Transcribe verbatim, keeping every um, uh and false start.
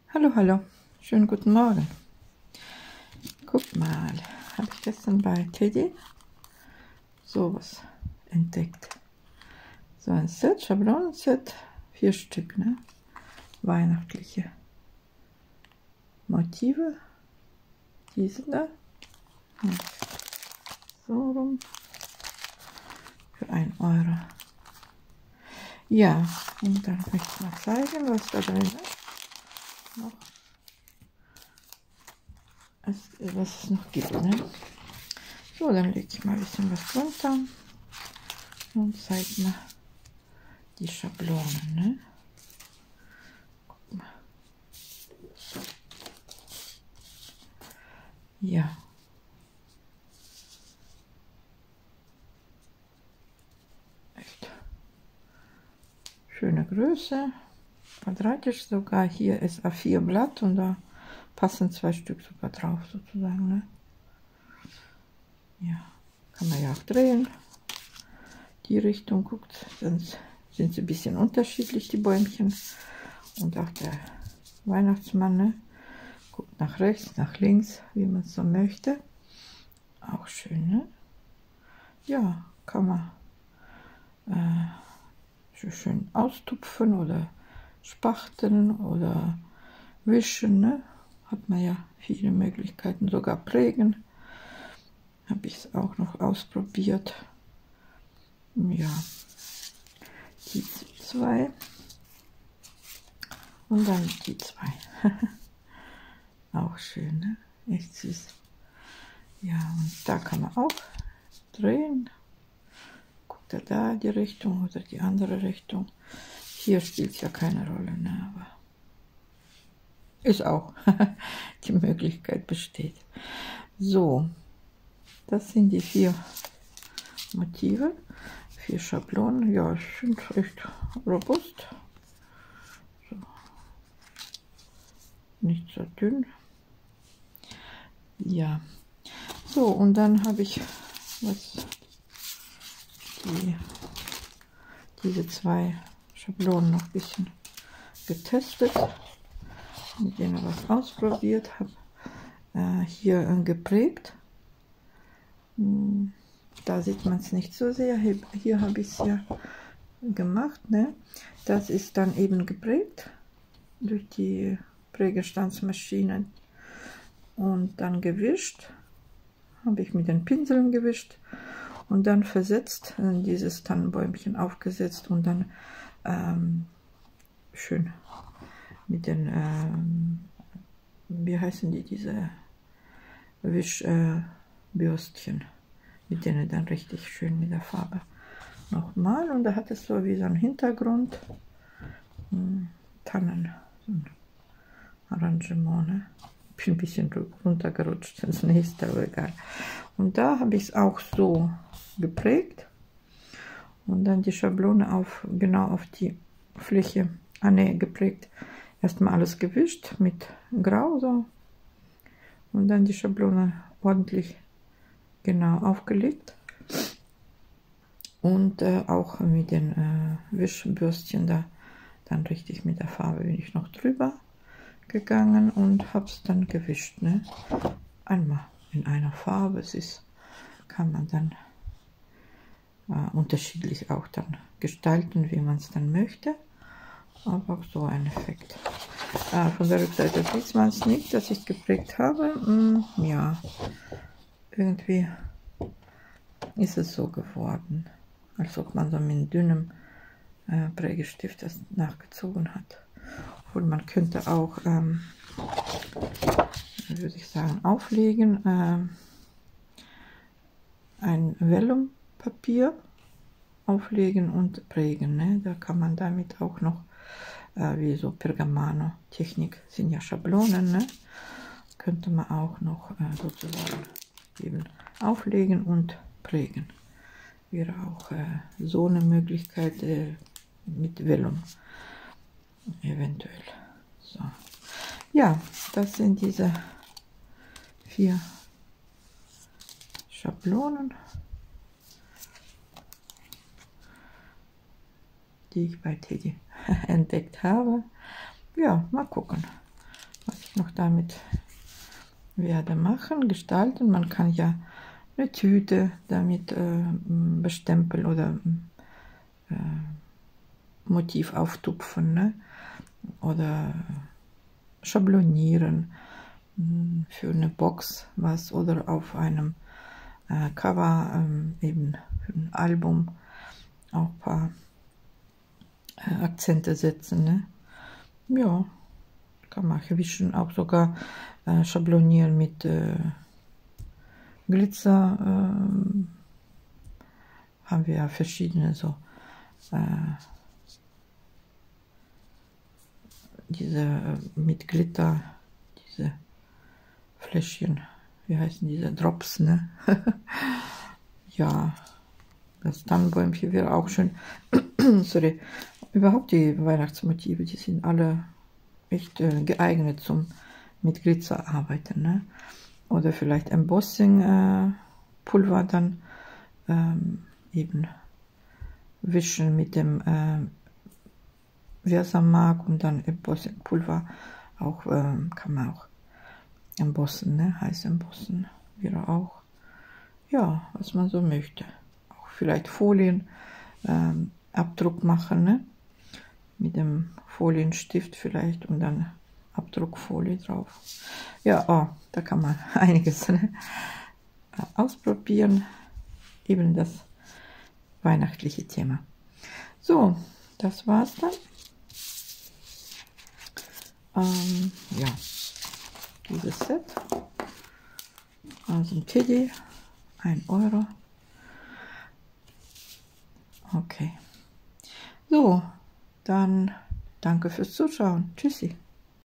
Hallo, hallo, schönen guten Morgen. Guck mal, habe ich gestern bei Teddy sowas entdeckt. So ein Set, Schablonenset, vier Stück, ne? Weihnachtliche Motive. Diese da. Und so rum. Für ein Euro. Ja, und dann möchte ich mal zeigen, was da drin ist. Noch. Was es noch gibt, ne? So, dann lege ich mal ein bisschen was drunter und zeige mal die Schablonen, ne? Guck mal. Ja. Echt schöne Größe, quadratisch sogar. Hier ist A vier Blatt und da passen zwei Stück sogar drauf, sozusagen, ne? Ja, kann man ja auch drehen. Die Richtung guckt, sonst sind sie ein bisschen unterschiedlich, die Bäumchen. Und auch der Weihnachtsmann, ne? Guckt nach rechts, nach links, wie man es so möchte. Auch schön, ne? Ja, kann man äh, so schön austupfen oder spachteln oder wischen, ne? Hat man ja viele Möglichkeiten, sogar prägen. Habe ich es auch noch ausprobiert. Ja, die zwei und dann die zwei. Auch schön, ne? Echt süß. Ja, und da kann man auch drehen. Guckt er da die Richtung oder die andere Richtung? Hier spielt es ja keine Rolle, ne? Aber ist auch die Möglichkeit besteht. So, das sind die vier Motive, vier Schablonen. Ja, sind recht robust. So. Nicht so dünn. Ja, so, und dann habe ich was, die, diese zwei Schablonen noch ein bisschen getestet, mit denen was ausprobiert habe. Äh, hier äh, geprägt. Hm, da sieht man es nicht so sehr. Hier, hier habe ich es ja gemacht. Ne? Das ist dann eben geprägt durch die Prägestandsmaschinen und dann gewischt. Habe ich mit den Pinseln gewischt und dann versetzt, äh, dieses Tannenbäumchen aufgesetzt und dann ähm, schön mit den, ähm, wie heißen die, diese Wischbürstchen, äh, mit denen dann richtig schön mit der Farbe nochmal. Und da hat es so wie so ein Hintergrund, hm, Tannen, so ein Arrangement, ne? Bin ein bisschen runtergerutscht ins nächste, aber egal. Und da habe ich es auch so geprägt und dann die Schablone auf, genau auf die Fläche, ah ne, geprägt. Erstmal alles gewischt mit Grau so und dann die Schablone ordentlich genau aufgelegt und äh, auch mit den äh, Wischbürstchen da dann richtig mit der Farbe bin ich noch drüber gegangen und habe es dann gewischt, ne? Einmal in einer Farbe. Es ist, kann man dann äh, unterschiedlich auch dann gestalten, wie man es dann möchte, aber auch so ein Effekt. Äh, von der Rückseite sieht man es nicht, dass ich geprägt habe. Hm, ja, irgendwie ist es so geworden, als ob man so mit dünnem äh, Prägestift das nachgezogen hat. Und man könnte auch, ähm, würde ich sagen, auflegen, ähm, ein Vellumpapier auflegen und prägen. Ne? Da kann man damit auch noch, äh, wie so Pergamano-Technik, sind ja Schablonen, ne? Könnte man auch noch äh, sozusagen eben auflegen und prägen. Wäre auch äh, so eine Möglichkeit äh, mit Vellum. Eventuell. So. Ja, das sind diese vier Schablonen, die ich bei Teddy entdeckt habe. Ja, mal gucken, noch damit werde machen, gestalten. Man kann ja eine Tüte damit äh, bestempeln oder äh, Motiv auftupfen, ne? Oder schablonieren für eine Box was oder auf einem äh, Cover ähm, eben für ein Album auch ein paar äh, Akzente setzen, ne? Ja, kann man wischen, auch sogar äh, schablonieren mit äh, Glitzer. Äh, haben wir ja verschiedene so äh, diese äh, mit Glitter, diese Fläschchen, wie heißen diese Drops, ne? Ja, das Tannenbäumchen wäre auch schön. Sorry. Überhaupt die Weihnachtsmotive, die sind alle echt äh, geeignet zum mit Glitzer arbeiten, ne? Oder vielleicht Embossing äh, Pulver dann ähm, eben wischen mit dem äh, Versamark und dann Embossing Pulver auch ähm, kann man auch embossen, ne? Heiß embossen wäre auch, ja, was man so möchte. Auch vielleicht Folien ähm, Abdruck machen, ne? Mit dem Folienstift vielleicht und dann Abdruckfolie drauf. Ja, oh, da kann man einiges, ne, ausprobieren. Eben das weihnachtliche Thema. So, das war's dann. Ähm, ja, dieses Set. Also ein Teddy, ein Euro. Okay. So, dann danke fürs Zuschauen. Tschüssi.